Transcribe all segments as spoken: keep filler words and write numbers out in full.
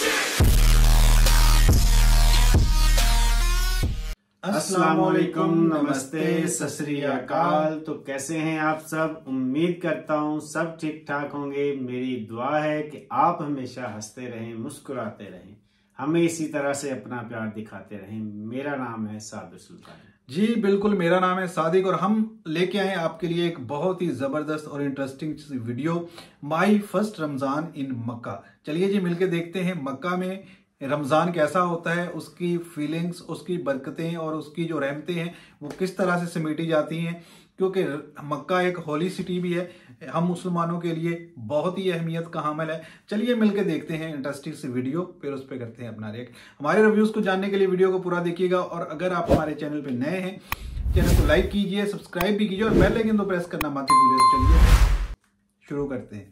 अस्सलामुअलैकुम, नमस्ते, सत श्री अकाल। तो कैसे हैं आप सब? उम्मीद करता हूं सब ठीक ठाक होंगे। मेरी दुआ है कि आप हमेशा हंसते रहें, मुस्कुराते रहें, हमें इसी तरह से अपना प्यार दिखाते रहें। मेरा नाम है सादिक सुल्तान। जी बिल्कुल, मेरा नाम है सादिक और हम लेके आए आपके लिए एक बहुत ही जबरदस्त और interesting video, my first Ramzan in Mecca. चलिए जी मिलके देखते हैं मक्का में रमज़ान कैसा होता है, उसकी फीलिंग्स, उसकी बरकतें और उसकी जो रहमतें हैं वो किस तरह से समेटी जाती हैं, क्योंकि मक्का एक होली सिटी भी है, हम मुसलमानों के लिए बहुत ही अहमियत का हामिल है। चलिए मिलकर देखते हैं इंटरेस्टिंग से वीडियो, फिर उस पर करते हैं अपना रिएक्ट। हमारे रिव्यूज़ को जानने के लिए वीडियो को पूरा देखिएगा और अगर आप हमारे चैनल पर नए हैं, चैनल को लाइक कीजिए, सब्सक्राइब भी कीजिए और बेल आइकन तो प्रेस करना मत भूलिए। तो चलिए शुरू करते हैं।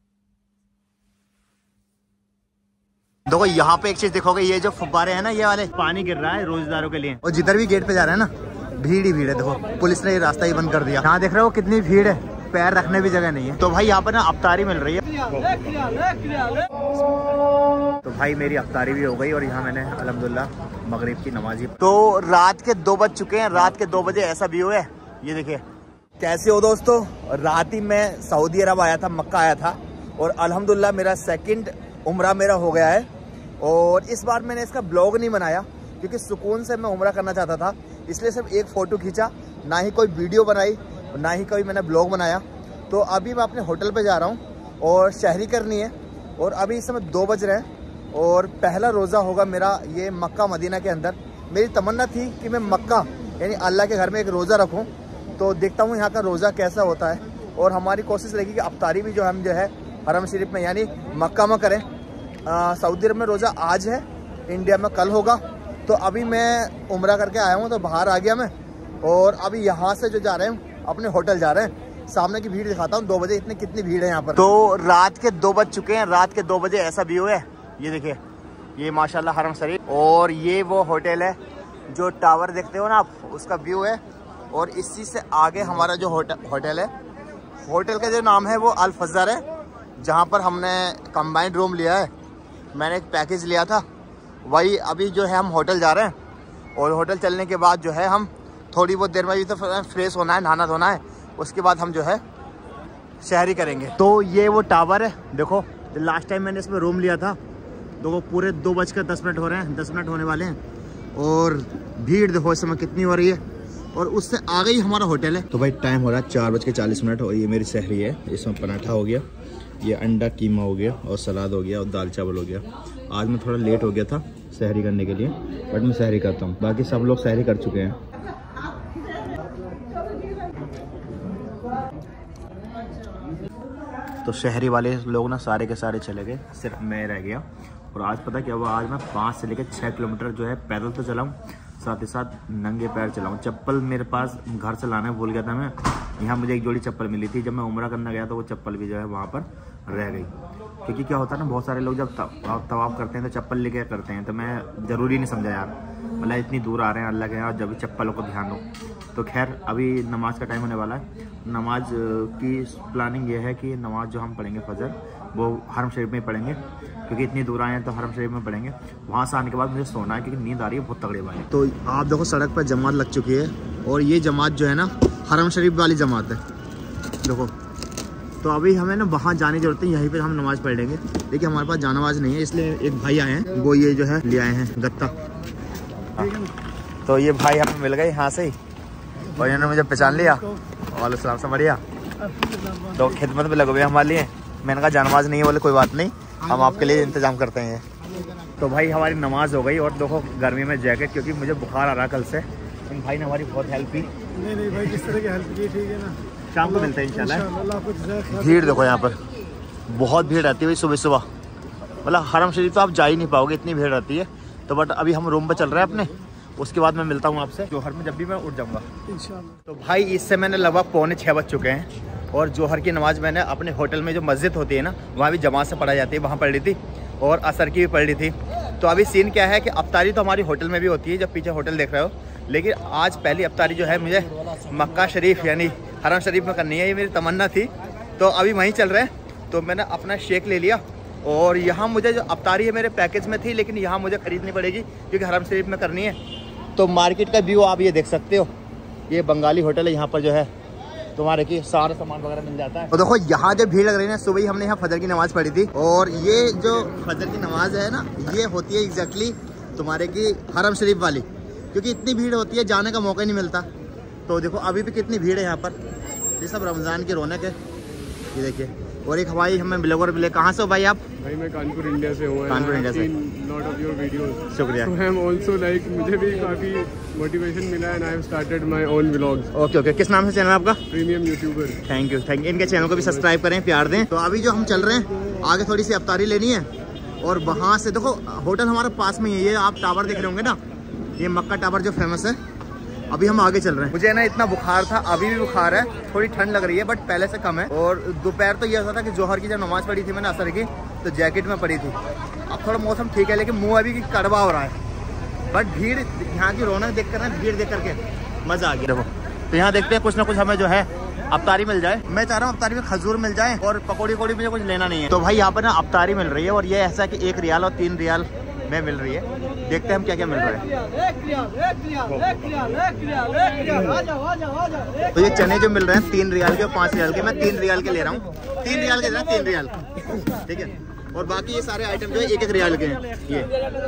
देखो यहाँ पे एक चीज देखोगे, ये जो फुब्बारे हैं ना, ये वाले पानी गिर रहा है रोजदारों के लिए, और जिधर भी गेट पे जा रहा है ना भीड़ ही भीड़ है। देखो पुलिस ने ये रास्ता ही बंद कर दिया। यहाँ देख रहे हो कितनी भीड़ है, पैर रखने भी जगह नहीं है। तो भाई यहाँ पर ना अफ्तारी मिल रही है। तो भाई मेरी अफ्तारी भी हो गई और यहाँ मैंने अल्हम्दुलिल्लाह मगरिब की नमाज। तो रात के दो बज चुके हैं, रात के दो बजे ऐसा व्यू है। ये देखिए कैसे हो दोस्तों। रात ही मैं सऊदी अरब आया था, मक्का आया था और अल्हम्दुलिल्लाह मेरा सेकंड उम्रा मेरा हो गया है। और इस बार मैंने इसका ब्लॉग नहीं बनाया क्योंकि सुकून से मैं उम्रा करना चाहता था, इसलिए सिर्फ एक फ़ोटो खींचा, ना ही कोई वीडियो बनाई ना ही कोई मैंने ब्लॉग बनाया। तो अभी मैं अपने होटल पे जा रहा हूँ और शहरी करनी है और अभी इस समय दो बज रहे हैं और पहला रोज़ा होगा मेरा ये मक्का मदीना के अंदर। मेरी तमन्ना थी कि मैं मक्का यानी अल्लाह के घर में एक रोज़ा रखूँ, तो देखता हूँ यहाँ का रोज़ा कैसा होता है। और हमारी कोशिश रहेगी कि अफ्तारी भी जो हम जो है हरम शरीफ में यानी मक्का में करें। सऊदी अरब में रोज़ा आज है, इंडिया में कल होगा। तो अभी मैं उम्रा करके आया हूँ तो बाहर आ गया मैं, और अभी यहाँ से जो जा रहे हैं अपने होटल जा रहे हैं। सामने की भीड़ दिखाता हूँ, दो बजे इतनी कितनी भीड़ है यहाँ पर। तो रात के दो बज चुके हैं, रात के दो बजे ऐसा व्यू है। ये देखिए ये माशाल्लाह हरम शरीफ, और ये वो होटल है जो टावर देखते हो ना आप, उसका व्यू है। और इसी से आगे हमारा जो होटल है, होटल का जो नाम है वो अल फजर है, जहाँ पर हमने कंबाइंड रूम लिया है। मैंने एक पैकेज लिया था वही। अभी जो है हम होटल जा रहे हैं और होटल चलने के बाद जो है हम थोड़ी बहुत देर में भी तो फ्रेश होना है, नहाना धोना है, उसके बाद हम जो है शहरी करेंगे। तो ये वो टावर है, देखो लास्ट टाइम मैंने इसमें रूम लिया था। देखो पूरे दो बजकर दस मिनट हो रहे हैं, दस मिनट होने वाले हैं और भीड़ देखो इस समय कितनी हो रही है। और उससे आगे ही हमारा होटल है। तो भाई टाइम हो रहा है चार बज के चालीस मिनट और ये मेरी शहरी है। इसमें पराठा हो गया, ये अंडा कीमा हो गया और सलाद हो गया और दाल चावल हो गया। आज मैं थोड़ा लेट हो गया था सहरी करने के लिए, बट मैं सहरी करता हूँ, बाकी सब लोग सहरी कर चुके हैं। तो शहरी वाले लोग ना सारे के सारे चले गए, सिर्फ मैं रह गया। और आज पता क्या हुआ, आज मैं पाँच से लेकर छः किलोमीटर जो है पैदल तो चलाऊँ, साथ ही साथ नंगे पैर चलाऊँ। चप्पल मेरे पास घर से लाना भूल गया था मैं। यहाँ मुझे एक जोड़ी चप्पल मिली थी, जब मैं उम्रा करने गया तो वो चप्पल भी जो है वहाँ पर रह गई। क्योंकि क्या होता है ना, बहुत सारे लोग जब तवाफ करते हैं तो चप्पल लेके करते हैं, तो मैं ज़रूरी नहीं समझा यार, मतलब इतनी दूर आ रहे हैं अल्लाह के यहाँ, जब चप्पलों को ध्यान दो। तो खैर अभी नमाज का टाइम होने वाला है। नमाज की प्लानिंग ये है कि नमाज जो हम पढ़ेंगे फजर वो हरम शरीफ में पढ़ेंगे, क्योंकि इतनी दूर आए हैं तो हरम शरीफ में पढ़ेंगे। वहाँ से आने के बाद मुझे सोना है क्योंकि नींद आ रही है बहुत तगड़े वाली। तो आप देखो सड़क पर जमात लग चुकी है और ये जमात जो है ना हरम शरीफ वाली जमात है, देखो। तो अभी हमें ना वहाँ जाने की जरूरत है, यहीं पे हम नमाज़ पढ़ लेंगे। देखिए हमारे पास जानवाज नहीं है, इसलिए एक भाई आए हैं, वो ये जो है ले आए हैं गत्ता। तो ये भाई हमें मिल गए यहाँ से ही और इन्होंने मुझे पहचान लिया। वालेकुम सलाम से बढ़िया। तो खिदमत में लगे हुए हमारे लिए। मैंने कहा जानवाज नहीं है, बोले कोई बात नहीं, हम आपके लिए इंतजाम करते हैं। तो भाई हमारी नमाज हो गई और देखो गर्मी में जैकेट, क्योंकि मुझे बुखार आ रहा कल से। इन भाई ने हमारी बहुत हेल्प की। नहीं नहीं भाई, किस तरह की हेल्प की, ठीक है ना। शाम को मिलते हैं इंशाल्लाह। भीड़ देखो यहाँ पर बहुत भीड़ रहती है भाई सुबह सुबह, मतलब हरम शरीफ तो आप जा ही नहीं पाओगे, इतनी भीड़ रहती है। तो बट अभी हम रूम पर चल रहे हैं अपने, उसके बाद मैं मिलता हूँ आपसे जोहर में, जब भी मैं उठ जाऊँगा इंशाल्लाह। तो भाई इससे मैंने लगभग पौने छः बज चुके हैं और जोहर की नमाज़ मैंने अपने होटल में जो मस्जिद होती है ना, वहाँ भी जमात से पढ़ाई जाती है, वहाँ पढ़ ली थी और असर की भी पढ़ ली थी। तो अभी सीन क्या है कि अफ्तारी तो हमारी होटल में भी होती है, जब पीछे होटल देख रहे हो, लेकिन आज पहली अफ्तारी जो है मुझे मक्का शरीफ यानी हरम शरीफ में करनी है, ये मेरी तमन्ना थी। तो अभी वहीं चल रहे हैं। तो मैंने अपना शेक ले लिया और यहाँ मुझे जो अफ्तारी है मेरे पैकेज में थी, लेकिन यहाँ मुझे खरीदनी पड़ेगी क्योंकि हरम शरीफ में करनी है। तो मार्केट का व्यू आप ये देख सकते हो, ये बंगाली होटल है, यहाँ पर जो है तुम्हारे की सारा सामान वगैरह मिल जाता है। तो देखो यहाँ जो भीड़ लग रही है ना, सुबह ही हमने यहाँ फजर की नमाज़ पढ़ी थी, और ये जो फजर की नमाज है ना, ये होती है एग्जैक्टली तुम्हारे की हरम शरीफ वाली, क्योंकि इतनी भीड़ होती है जाने का मौका ही नहीं मिलता। तो देखो अभी भी कितनी भीड़ है यहाँ पर, ये सब रमज़ान की रौनक है। ये देखिए, और एक हवाई हमें ब्लॉगर मिले। कहाँ से हो भाई आप? भाई मैं कानपुर इंडिया से हूँ। कानपुर इंडिया से। Lot of your videos. शुक्रिया। So I am also like, मुझे भी काफ़ी मोटिवेशन मिला and I have started my own vlogs. Okay okay, किस नाम से चैनल आपका? Premium YouTuber. Thank you thank you. इनके चैनल को भी सब्सक्राइब करें, प्यार दें। तो अभी जो हम चल रहे हैं, आगे थोड़ी सी अफ्तारी लेनी है, और वहाँ से देखो होटल हमारे पास में ही है। ये आप टावर देख रहे होंगे ना, ये मक्का टावर जो फेमस है। अभी हम आगे चल रहे हैं। मुझे ना इतना बुखार था, अभी भी बुखार है, थोड़ी ठंड लग रही है बट पहले से कम है। और दोपहर तो ये होता था कि जोहर की जब नमाज पढ़ी थी मैंने असर की, तो जैकेट में पड़ी थी। अब थोड़ा मौसम ठीक है, लेकिन मुँह अभी कड़वा हो रहा है। बट भीड़, यहाँ की रौनक देख कर ना, भीड़ देख करके मज़ा आ गया। देखो तो यहाँ देखते हैं कुछ ना कुछ हमें जो है अफ्तारी मिल जाए। मैं चाह रहा हूँ अफ्तारी में खजूर मिल जाए, और पकौड़ी वकौड़ी मुझे कुछ लेना नहीं है। तो भाई यहाँ पर ना अफ्तारी मिल रही है, और ये ऐसा कि एक रियाल और तीन रियाल में मिल रही है। देखते हैं हम क्या क्या मिल रहा है। तो ये चने जो मिल रहे हैं तीन रियाल के और पाँच रियाल के, मैं तीन रियाल के ले रहा हूँ। तीन रियाल के, तीन रियाल, ठीक है। और बाकी ये सारे आइटम जो है एक एक रियाल के हैं। ये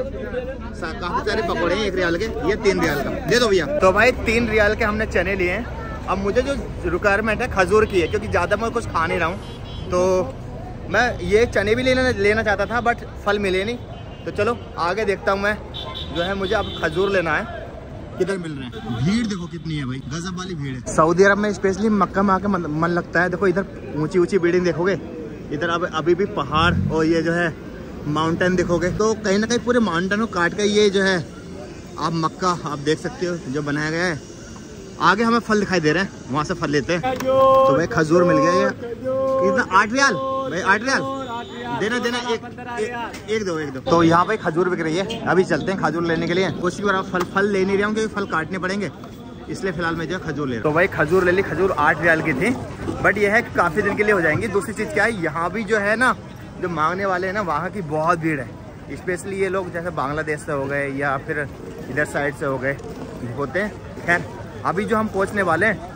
काफी सारे पकौड़े हैं एक रियाल के, ये तीन रियाल का दे दो भैया। तो भाई तीन रियाल के हमने चने लिए हैं। अब मुझे जो रिक्वायरमेंट है खजूर की है, क्योंकि ज़्यादा मैं कुछ खा नहीं रहा हूँ, तो मैं ये चने भी लेना लेना चाहता था बट फल मिले नहीं। तो चलो आगे देखता हूँ मैं, जो है मुझे अब खजूर लेना है। किधर मिल रहे हैं? भीड़ देखो कितनी है भाई, गजब वाली भीड़ है। सऊदी अरब में स्पेशली मक्का में आके मन, मन लगता है। देखो इधर ऊंची ऊंची बिल्डिंग देखोगे, इधर अब अभी भी पहाड़ और ये जो है माउंटेन देखोगे, तो कहीं ना कहीं पूरे माउंटेन को काट कर ये जो है आप मक्का आप देख सकते हो जो बनाया गया है। आगे हमें फल दिखाई दे रहे हैं, वहाँ से फल लेते हैं। तो भाई खजूर मिल गया। ये कितना? आठ रियाल भाई, आठ रियाल देना देना, एक, एक एक दो एक दो। तो यहाँ पे खजूर बिक रही है, अभी चलते हैं खजूर लेने के लिए। कुछ भी फल फल ले नहीं रहा हूँ क्योंकि फल काटने पड़ेंगे, इसलिए फिलहाल मैं जो है खजूर ले रहा हूँ। तो भाई खजूर ले ली। खजूर आठ रियाल की थी, बट ये है काफ़ी दिन के लिए हो जाएंगी। दूसरी चीज़ क्या है, यहाँ भी जो है ना, जो मांगने वाले हैं ना, वहाँ की बहुत भीड़ है। स्पेशली ये लोग जैसे बांग्लादेश से हो गए या फिर इधर साइड से हो गए होते हैं। खैर अभी जो हम पहुँचने वाले हैं,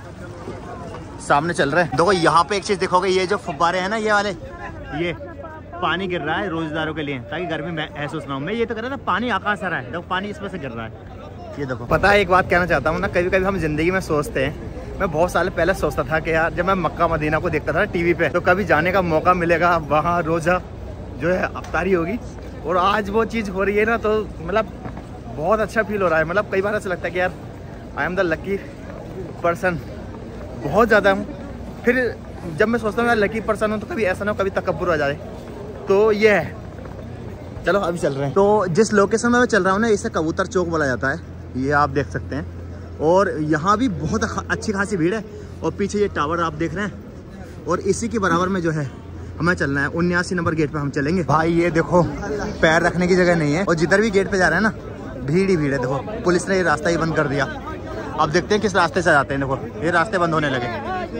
सामने चल रहे हैं। देखो यहाँ पे एक चीज़ देखोगे, ये जो फुब्बारे हैं ना, ये वाले, ये पानी गिर रहा है रोजदारों के लिए, ताकि गर्मी महसूस ना हो। मैं ये तो कर रहा था, पानी आकाश आ रहा है, देखो पानी इसमें से गिर रहा है। ये देखो। पता है एक बात कहना चाहता हूँ ना, कभी कभी हम जिंदगी में सोचते हैं, मैं बहुत साल पहले सोचता था कि यार जब मैं मक्का मदीना को देखता था टीवी पे, तो कभी जाने का मौका मिलेगा, वहाँ रोजा जो है अफ्तारी होगी, और आज वो चीज़ हो रही है ना, तो मतलब बहुत अच्छा फील हो रहा है। मतलब कई बार ऐसा लगता है कि यार I am the lucky person, बहुत ज़्यादा हूँ। फिर जब मैं सोचता हूँ यार लकी पर्सन हूँ, तो कभी ऐसा ना हो कभी तकब्बुर आ जाए। तो ये है, चलो अभी चल रहे हैं। तो जिस लोकेशन में मैं चल रहा हूँ ना, इसे कबूतर चौक बोला जाता है, ये आप देख सकते हैं। और यहाँ भी बहुत अच्छी खासी भीड़ है, और पीछे ये टावर आप देख रहे हैं, और इसी के बराबर में जो है हमें चलना है। उन्यासी नंबर गेट पे हम चलेंगे। भाई ये देखो पैर रखने की जगह नहीं है, और जिधर भी गेट पे जा रहे हैं ना, भीड़ ही भीड़ है। देखो पुलिस ने ये रास्ता ही बंद कर दिया। अब देखते हैं किस रास्ते से जाते हैं। देखो ये रास्ते बंद होने लगे,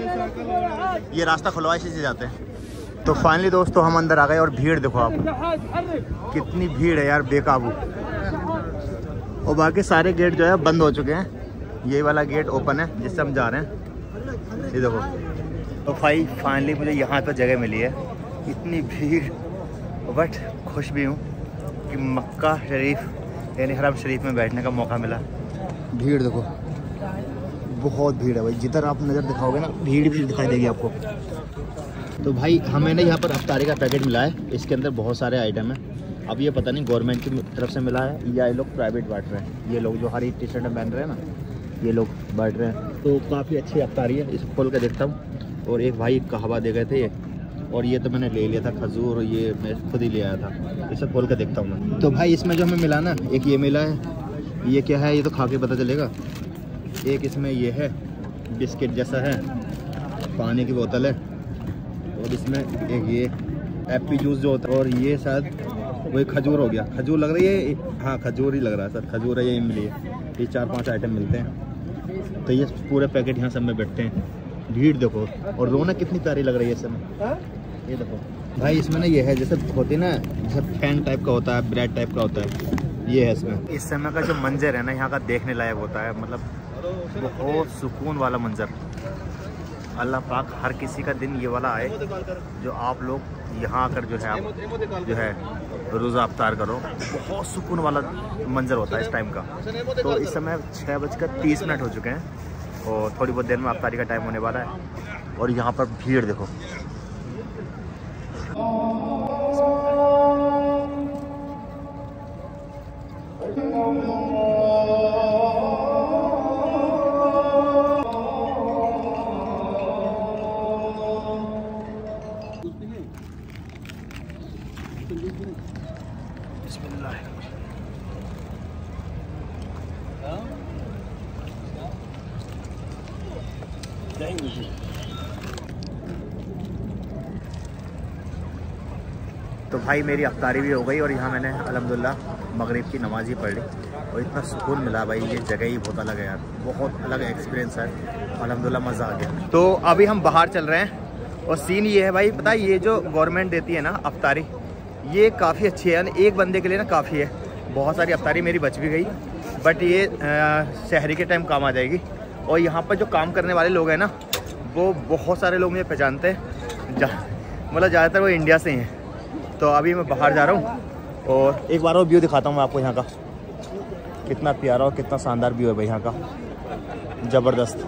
ये रास्ता खुलवा इसी से जाते हैं। तो फाइनली दोस्तों हम अंदर आ गए, और भीड़ देखो आप, कितनी भीड़ है यार, बेकाबू। और बाकी सारे गेट जो है बंद हो चुके हैं, ये वाला गेट ओपन है जिससे हम जा रहे हैं। ये देखो। तो भाई फाइनली मुझे यहाँ पर जगह मिली है। इतनी भीड़, बट खुश भी हूँ कि मक्का शरीफ यानी हरम शरीफ में बैठने का मौका मिला। भीड़ देखो, बहुत भीड़ है भाई, जिधर आप नज़र दिखाओगे ना, भीड़ भीड़ दिखाई देगी आपको। तो भाई हमें ना यहाँ पर अफ्तारी का पैकेट मिला है, इसके अंदर बहुत सारे आइटम हैं। अब ये पता नहीं गवर्नमेंट की तरफ से मिला है या ये लोग प्राइवेट बांट रहे हैं। ये लोग जो हरी टी शर्ट पहन रहे हैं ना, ये लोग बांट रहे हैं। तो काफ़ी अच्छी अफ्तारी है, इसे खोल कर देखता हूँ। और एक भाई कहवा दे गए थे ये, और ये तो मैंने ले लिया था खजूर, ये मैं खुद ही ले आया था। इसे खोल कर देखता हूँ मैं। तो भाई इसमें जो हमें मिला ना, एक ये मिला है, ये क्या है ये तो खा के पता चलेगा। एक इसमें ये है बिस्किट जैसा है, पानी की बोतल है, और इसमें एक ये एप्पी जूस जो होता है, और ये शायद वही खजूर हो गया। खजूर लग रही है, हाँ खजूर ही लग रहा है सर, खजूर है, ये मिली है। ये चार पांच आइटम मिलते हैं, तो ये पूरे पैकेट यहाँ सब में बैठते हैं। भीड़ देखो, और रौनक कितनी प्यारी लग रही है इस समय। ये देखो भाई इसमें ना ये है जैसे होती है ना, जैसे फैन टाइप का होता है, ब्रेड टाइप का होता है, ये है इसमें। इस समय का जो मंजर है ना यहाँ का देखने लायक होता है, मतलब बहुत सुकून वाला मंजर। अल्लाह पाक हर किसी का दिन ये वाला आए जो आप लोग यहाँ आकर जो है आप जो है रोज़ा अफ्तार करो। बहुत सुकून वाला मंजर होता है इस टाइम का। तो इस समय छः बजकर तीस मिनट हो चुके हैं और थोड़ी बहुत देर में अफ्तारी का टाइम होने वाला है। और यहाँ पर भीड़ देखो, तो भाई मेरी अफ्तारी भी हो गई और यहाँ मैंने अल्हम्दुलिल्लाह मगरिब की नमाज ही पढ़ ली और इतना सुकून मिला भाई। ये जगह ही बहुत अलग है यार, बहुत अलग एक्सपीरियंस है। अल्हम्दुलिल्लाह मज़ा आ गया। तो अभी हम बाहर चल रहे हैं और सीन ये है भाई, पता है ये जो गवर्नमेंट देती है ना अफ्तारी, ये काफ़ी अच्छी है, यानी एक बंदे के लिए ना काफ़ी है। बहुत सारी अफ्तारी मेरी बच भी गई, बट ये शहरी के टाइम काम आ जाएगी। और यहाँ पर जो काम करने वाले लोग हैं ना, वो बहुत सारे लोग मुझे पहचानते हैं, मतलब ज़्यादातर वो इंडिया से ही हैं। तो अभी मैं बाहर जा रहा हूँ और एक बार और व्यू दिखाता हूँ मैं आपको यहाँ का। कितना प्यारा और कितना शानदार व्यू है भाई यहाँ का, ज़बरदस्त।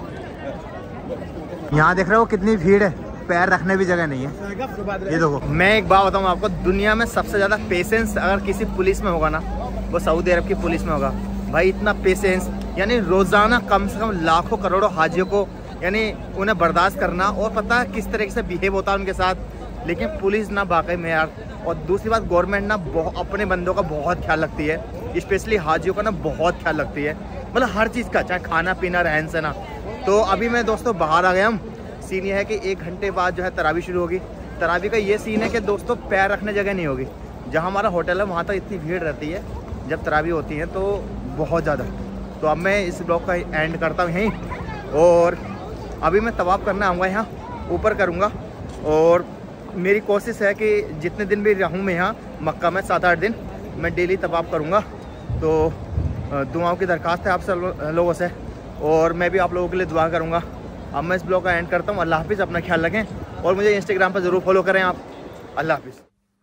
यहाँ देख रहे हो कितनी भीड़ है, पैर रखने भी जगह नहीं है। ये देखो, मैं एक बात बताऊँ आपको, दुनिया में सबसे ज़्यादा पेशेंस अगर किसी पुलिस में होगा ना, वो सऊदी अरब की पुलिस में होगा भाई। इतना पेशेंस, यानी रोज़ाना कम से कम लाखों करोड़ों हाजियों को यानी उन्हें बर्दाश्त करना, और पता है किस तरीके से बिहेव होता है उनके साथ। लेकिन पुलिस ना वाकई में यार, और दूसरी बात गवर्नमेंट ना बहुत अपने बंदों का बहुत ख्याल रखती है, स्पेशली हाजियों का ना बहुत ख्याल रखती है, मतलब हर चीज़ का, चाहे खाना पीना रहन सहना। तो अभी मैं दोस्तों बाहर आ गया हम। सीन ये है कि एक घंटे बाद जो है तरावी शुरू होगी। तरावी का ये सीन है कि दोस्तों पैर रखने जगह नहीं होगी। जहाँ हमारा होटल है वहाँ तक इतनी भीड़ रहती है जब तरावी होती है, तो बहुत ज़्यादा। तो अब मैं इस ब्लॉग का एंड करता हूँ यहीं, और अभी मैं तवाफ़ करना आऊँगा यहाँ ऊपर करूँगा। और मेरी कोशिश है कि जितने दिन भी रहूँ मैं यहाँ मक्का में, सात आठ दिन मैं डेली तवाफ़ करूँगा। तो दुआओं की दरख्वास्त है आप सब लोगों से, और मैं भी आप लोगों के लिए दुआ करूँगा। अब मैं इस ब्लॉग का एंड करता हूँ। अल्लाह हाफिज़, अपना ख्याल रखें और मुझे इंस्टाग्राम पर ज़रूर फॉलो करें आप। अल्लाह हाफिज़।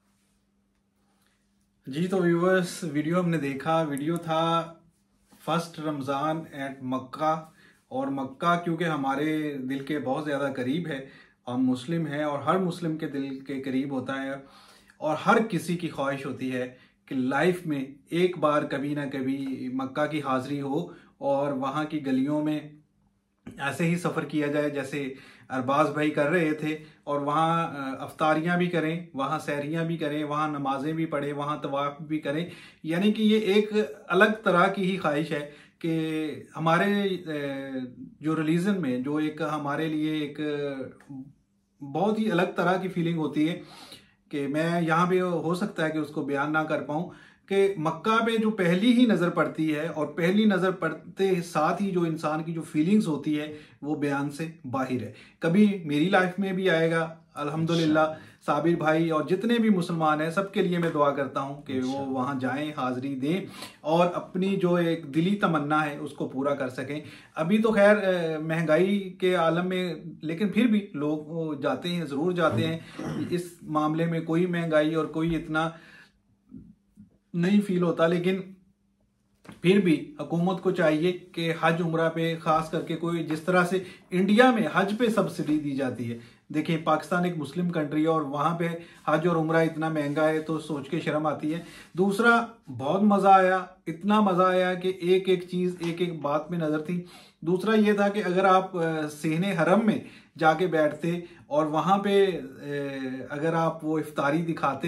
जी तो व्यूअर्स, वीडियो हमने देखा, वीडियो था फर्स्ट रमज़ान एट मक्का। और मक्का क्योंकि हमारे दिल के बहुत ज़्यादा करीब है, हम मुस्लिम हैं और हर मुस्लिम के दिल के करीब होता है, और हर किसी की ख्वाहिश होती है कि लाइफ में एक बार कभी ना कभी मक्का की हाज़िरी हो और वहाँ की गलियों में ऐसे ही सफ़र किया जाए जैसे अरबाज भाई कर रहे थे, और वहाँ अफ्तारियाँ भी करें, वहाँ सहरियाँ भी करें, वहाँ नमाजें भी पढ़ें, वहाँ तवाफ़ भी करें। यानी कि ये एक अलग तरह की ही ख्वाहिश है कि हमारे जो रिलीजन में जो एक हमारे लिए एक बहुत ही अलग तरह की फीलिंग होती है कि मैं यहाँ पे हो सकता है कि उसको बयान ना कर पाऊँ, कि मक्का में जो पहली ही नज़र पड़ती है और पहली नज़र पड़ते साथ ही जो इंसान की जो फीलिंग्स होती है वो बयान से बाहर है। कभी मेरी लाइफ में भी आएगा अल्हम्दुलिल्लाह। साबिर भाई और जितने भी मुसलमान हैं सबके लिए मैं दुआ करता हूं कि वो वहां जाएं, हाज़िरी दें और अपनी जो एक दिली तमन्ना है उसको पूरा कर सकें। अभी तो खैर महंगाई के आलम में, लेकिन फिर भी लोग जाते हैं, ज़रूर जाते हैं। इस मामले में कोई महंगाई और कोई इतना नहीं फील होता, लेकिन फिर भी हुकूमत को चाहिए कि हज उम्रा पे खास करके कोई, जिस तरह से इंडिया में हज पे सब्सिडी दी जाती है, देखिए पाकिस्तान एक मुस्लिम कंट्री है और वहाँ पे हज और उम्रा इतना महंगा है तो सोच के शर्म आती है। दूसरा, बहुत मज़ा आया, इतना मज़ा आया कि एक एक चीज़ एक एक बात में नज़र थी। दूसरा ये था कि अगर आप सहने हरम में जाके बैठते और वहाँ पे अगर आप वो इफ्तारी दिखाते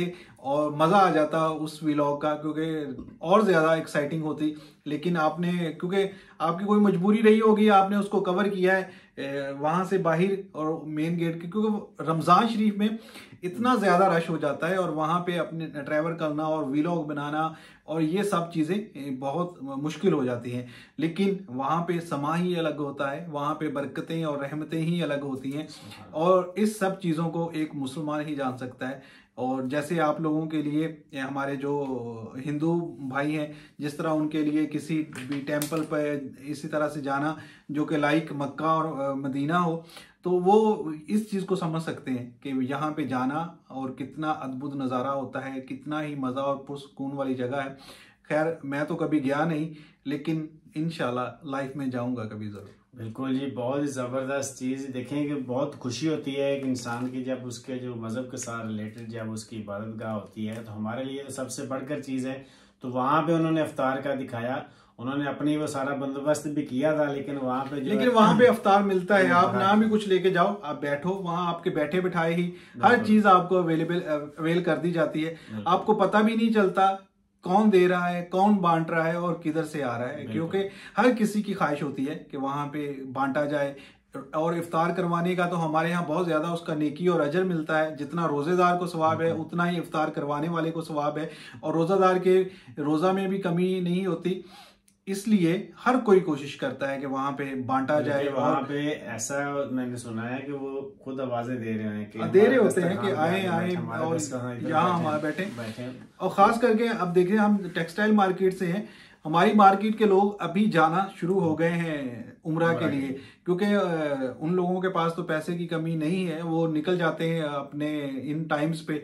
और मज़ा आ जाता उस व्लॉग का, क्योंकि और ज़्यादा एक्साइटिंग होती। लेकिन आपने, क्योंकि आपकी कोई मजबूरी रही होगी, आपने उसको कवर किया है वहाँ से बाहर और मेन गेट के, क्योंकि रमज़ान शरीफ में इतना ज़्यादा रश हो जाता है और वहाँ पे अपने ट्रैवल करना और व्लॉग बनाना और ये सब चीज़ें बहुत मुश्किल हो जाती हैं। लेकिन वहाँ पे समा ही अलग होता है, वहाँ पे बरकतें और रहमतें ही अलग होती हैं और इस सब चीज़ों को एक मुसलमान ही जान सकता है। और जैसे आप लोगों के लिए हमारे जो हिंदू भाई हैं, जिस तरह उनके लिए किसी भी टेम्पल पर इसी तरह से जाना जो कि लाइक मक्का और मदीना हो, तो वो इस चीज़ को समझ सकते हैं कि यहाँ पे जाना और कितना अद्भुत नज़ारा होता है, कितना ही मज़ा और पुरसकून वाली जगह है। खैर मैं तो कभी गया नहीं, लेकिन इंशाल्लाह लाइफ में जाऊंगा कभी ज़रूर। बिल्कुल जी, बहुत ही ज़बरदस्त चीज़। देखें कि बहुत खुशी होती है एक इंसान की जब उसके जो मज़हब के साथ रिलेटेड जब उसकी इबादत गाह होती है, तो हमारे लिए तो सबसे बढ़कर चीज़ है। तो वहाँ पे उन्होंने इफ्तार का दिखाया, उन्होंने अपनी वो सारा बंदोबस्त भी किया था, लेकिन वहाँ पे जो लेकिन वहाँ पे इफ्तार मिलता है, आप ना भी कुछ लेके जाओ, आप बैठो वहाँ, आपके बैठे बिठाए ही हर चीज़ आपको अवेलेबल अवेल कर दी जाती है। आपको पता भी नहीं चलता कौन दे रहा है, कौन बांट रहा है और किधर से आ रहा है, क्योंकि हर किसी की ख्वाहिश होती है कि वहाँ पे बांटा जाए। और इफ्तार करवाने का तो हमारे यहाँ बहुत ज़्यादा उसका नेकी और अजर मिलता है। जितना रोज़ेदार को सवाब है उतना ही इफ्तार करवाने वाले को सवाब है, और रोज़ादार के रोज़ा में भी कमी नहीं होती। इसलिए हर कोई कोशिश करता है कि वहाँ पे बांटा जाए। वहाँ पे ऐसा मैंने सुना है कि वो खुद आवाजें दे रहे हैं कि दे रहे होते हैं कि आए आए और यहाँ हमारे बैठे, बैठे। और ख़ास करके अब देखिए हम टेक्सटाइल मार्केट से हैं, हमारी मार्केट के लोग अभी जाना शुरू हो गए हैं उम्रा के लिए, क्योंकि उन लोगों के पास तो पैसे की कमी नहीं है, वो निकल जाते हैं अपने इन टाइम्स पे।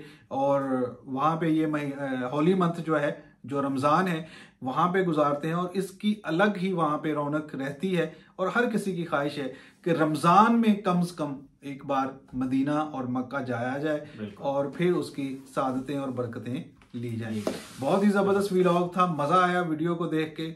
और वहाँ पे ये होली मंथ जो है, जो रमज़ान है, वहाँ पे गुजारते हैं और इसकी अलग ही वहाँ पे रौनक रहती है। और हर किसी की ख्वाहिश है कि रमज़ान में कम से कम एक बार मदीना और मक्का जाया जाए और फिर उसकी सादतें और बरकतें ली जाए। बहुत ही ज़बरदस्त व्लॉग था, मज़ा आया वीडियो को देख के।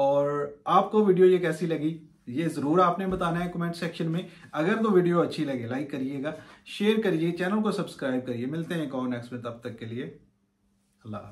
और आपको वीडियो ये कैसी लगी ये ज़रूर आपने बताना है कमेंट सेक्शन में। अगर तो वीडियो अच्छी लगे लाइक करिएगा, शेयर करिए, चैनल को सब्सक्राइब करिए। मिलते हैं एक और नेक्स्ट में, तब तक के लिए अल्लाह।